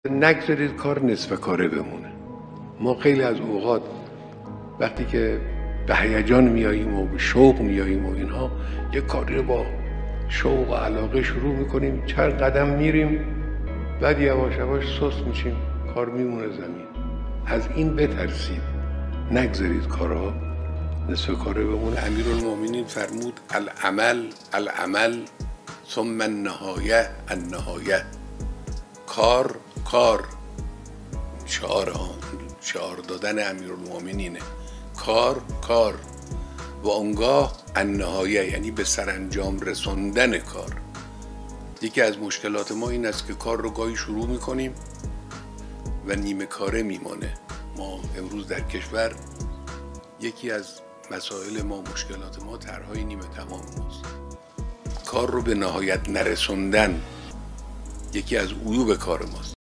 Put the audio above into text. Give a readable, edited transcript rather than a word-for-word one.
نگذارید کار نصف کاره بمونه. ما خیلی از اوقات وقتی که به هیجان میاییم و به شوق میاییم و اینها یک کاری رو با شوق و علاقه شروع میکنیم، چند قدم میریم، بعد یواش یواش سست میشیم، کار میمونه زمین. از این بترسید، نگذارید کارها نصف کاره بمونه. امیرالمومنین فرمود العمل ثم النهایه. کار شعار دادن امیرالمومنینه. کار و آنگاه النهایه، یعنی به سرانجام رسوندن کار. یکی از مشکلات ما این است که کار رو گاهی شروع میکنیم و نیمه کاره میمانه. ما امروز در کشور یکی از مسائل ما، مشکلات ما، طرحهای نیمه تمام ماست. کار رو به نهایت نرسوندن یکی از عیوب کار ماست.